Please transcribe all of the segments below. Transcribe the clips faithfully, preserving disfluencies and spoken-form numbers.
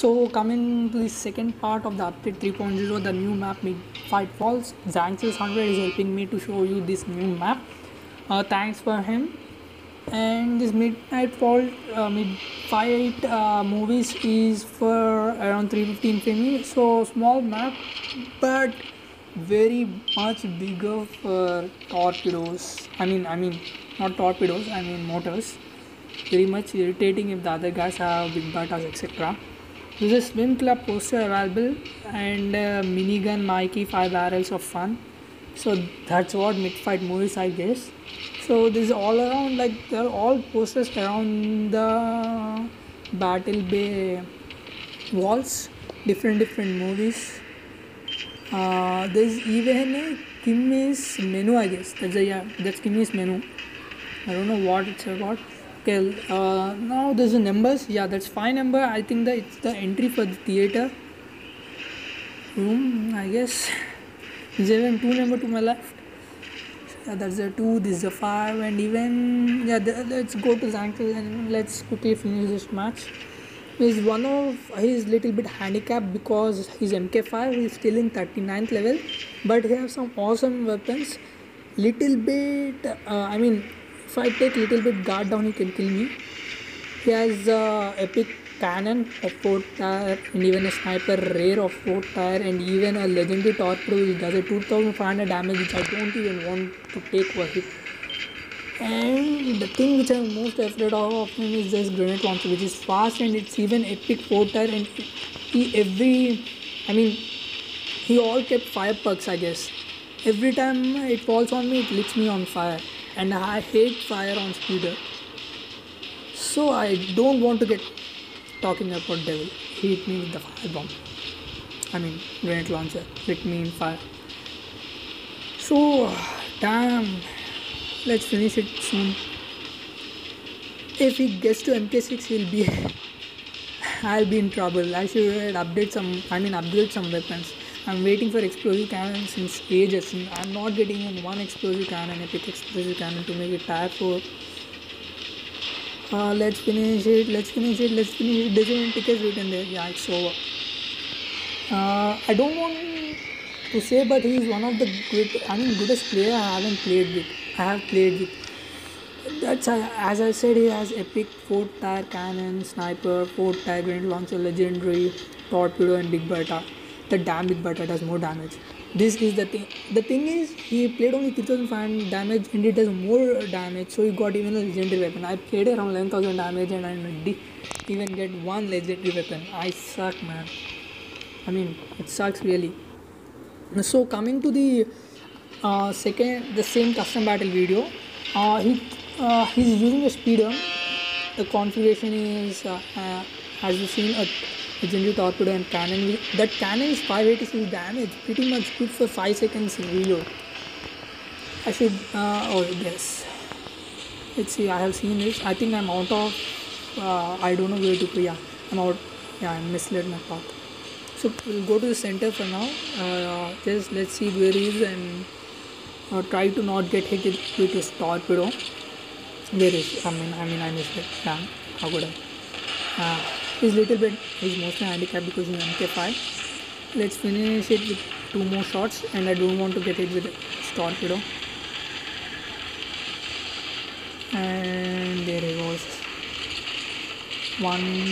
So coming to the second part of the update three point zero, the new map Mid-Fight Falls. Zanxes one hundred is helping me to show you this new map. Uh, thanks for him. And this Midnight Fall uh, Mid-Fight uh, movies is for around three fifteen frame. So small map, but very much bigger for torpedoes. I mean, I mean, not torpedoes. I mean motors. Very much irritating if the other guys have big batas, et cetera. There's a swim club poster available and uh, minigun Mikey five barrels of fun. So that's what mid-fight movies, I guess. So this is all around, like they're all posters around the Battle Bay walls, different different movies. Uh, there's even a Kimmy's menu, I guess. That's a yeah, that's Kimmy's menu. I don't know what it's about. Okay, uh, now there's the numbers. Yeah, that's five number. I think that it's the entry for the theater room, I guess. There's even two number to my left. Yeah, that's the two. This is the five, and even yeah. The, let's go to Zanxes and let's quickly finish this match. He's one of he's little bit handicapped because he's M K five. He's still in thirty-ninth level, but he has some awesome weapons. Little bit. Uh, I mean. If I take little bit guard down, he can kill me. He has uh, epic cannon of fourth tier and even a sniper rare of fourth tier and even a legendary torpedo which does a two thousand five hundred damage, which I don't even want to take for hit. And the thing which I'm most afraid of him is this grenade launcher, which is fast and it's even epic fourth tier, and he every I mean he all kept fire perks, I guess. Every time it falls on me, it lights me on fire. And I hate fire on speeder, so I don't want to get talking about devil. He hit me with the fire bomb. I mean grenade launcher hit me in fire. So damn, let's finish it soon. If he gets to M K six, he'll be I'll be in trouble. I should update some I mean upgrade some weapons. I'm waiting for explosive cannon since ages. I'm not getting even one explosive cannon, epic explosive cannon to make it tier four. Uh, let's finish it, let's finish it, let's finish it. There's even tickets written there. Yeah, it's over. Uh, I don't want to say, but he's one of the good, I mean, goodest player I haven't played with. I have played with. That's uh, as I said, he has epic fourth tier cannon, sniper, fourth tier grenade launcher, legendary, torpedo, and big beta. The damn big beta does more damage. This is the thing. The thing is, he played only three thousand five hundred damage and it does more damage, so he got even a legendary weapon. I played around eleven thousand damage and I didn't even get one legendary weapon. I suck, man. I mean, it sucks really. So coming to the uh, second, the same custom battle video, uh, he uh, he's using a speeder. The configuration is, uh, uh, as you've seen, a legendary torpedo and cannon. That cannon is five eighty-six damage, pretty much good for five seconds reload. I should uh, oh yes, let's see, I have seen this. I think I'm out of uh, I don't know where to go. Yeah, I'm out. Yeah, I misled my path. So we'll go to the center for now. Uh, just let's see where he is and uh, try to not get hit with his torpedo. Where is he? I mean I mean I missed it. Damn, how could I? Uh, He's little bit, he's mostly handicapped because he's M K five. Let's finish it with two more shots, and I don't want to get hit with a torpedo. And there he goes. One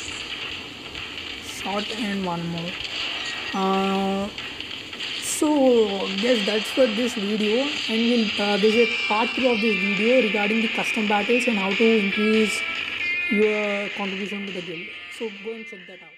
shot and one more. Uh, so yes, that's for this video, and we'll uh, there's a part three of this video regarding the custom battles and how to increase your contribution to the guild. So go and check that out.